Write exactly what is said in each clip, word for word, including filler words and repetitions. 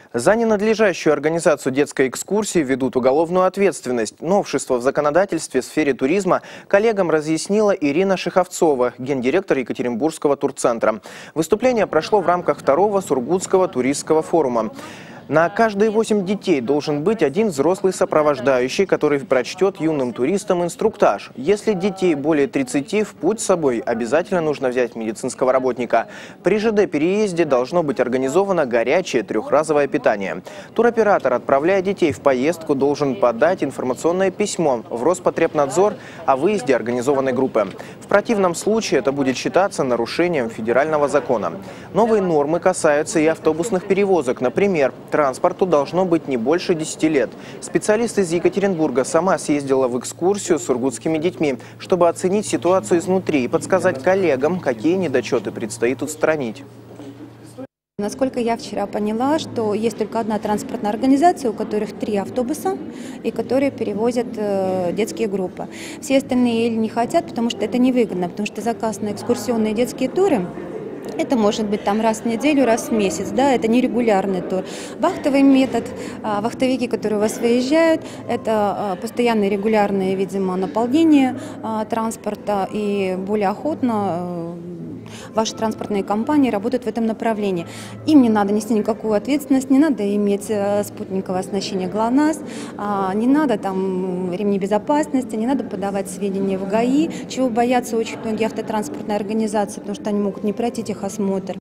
За ненадлежащую организацию детской экскурсии ведут уголовную ответственность. Новшество в законодательстве в сфере туризма коллегам разъяснила Ирина Шиховцова, гендиректор Екатеринбургского турцентра. Выступление прошло в рамках второго Сургутского туристского форума. На каждые восемь детей должен быть один взрослый сопровождающий, который прочтет юным туристам инструктаж. Если детей более тридцати, в путь с собой обязательно нужно взять медицинского работника. При ЖД-переезде должно быть организовано горячее трехразовое питание. Туроператор, отправляя детей в поездку, должен подать информационное письмо в Роспотребнадзор о выезде организованной группы. В противном случае это будет считаться нарушением федерального закона. Новые нормы касаются и автобусных перевозок. Например, транспорту должно быть не больше десяти лет. Специалист из Екатеринбурга сама съездила в экскурсию с сургутскими детьми, чтобы оценить ситуацию изнутри и подсказать коллегам, какие недочеты предстоит устранить. Насколько я вчера поняла, что есть только одна транспортная организация, у которых три автобуса, и которые перевозят э, детские группы. Все остальные или не хотят, потому что это невыгодно, потому что заказ на экскурсионные детские туры — это может быть там раз в неделю, раз в месяц, да, это нерегулярный тур. Вахтовый метод, вахтовики, которые у вас выезжают, это постоянные регулярные, видимо, наполнение транспорта, и более охотно ваши транспортные компании работают в этом направлении. Им не надо нести никакую ответственность, не надо иметь спутниковое оснащение ГЛОНАСС, не надо там ремни безопасности, не надо подавать сведения в ГАИ, чего боятся очень многие автотранспортные организации, потому что они могут не пройти техосмотр.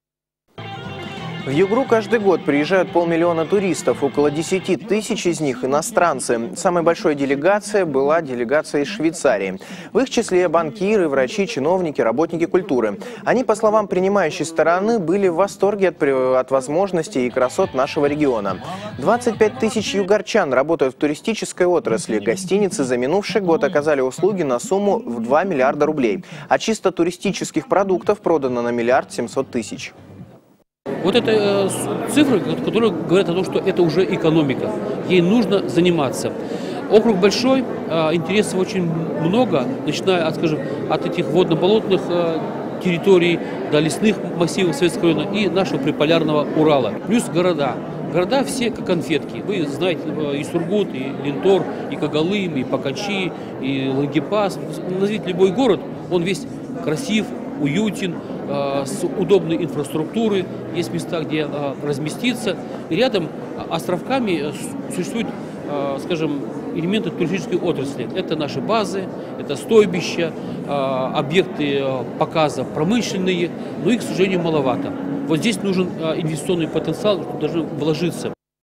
В Югру каждый год приезжают полмиллиона туристов, около десяти тысяч из них иностранцы. Самой большой делегацией была делегация из Швейцарии. В их числе банкиры, врачи, чиновники, работники культуры. Они, по словам принимающей стороны, были в восторге от, от возможностей и красот нашего региона. двадцать пять тысяч югорчан работают в туристической отрасли. Гостиницы за минувший год оказали услуги на сумму в два миллиарда рублей. А чисто туристических продуктов продано на миллиард семьсот тысяч. Вот это э, цифры, которые говорят о том, что это уже экономика. Ей нужно заниматься. Округ большой, э, интересов очень много, начиная от, скажем, от этих водно-болотных э, территорий до лесных массивов Советского района и нашего приполярного Урала. Плюс города. Города все как конфетки. Вы знаете, и Сургут, и Линтор, и Когалым, и Пакачи, и Лангепас. Назовите любой город, он весь красив, уютен, с удобной инфраструктурой, есть места, где разместиться. И рядом островками существуют, скажем, элементы туристической отрасли. Это наши базы, это стойбища, объекты показа промышленные, но их, к сожалению, маловато. Вот здесь нужен инвестиционный потенциал, который должен вложиться.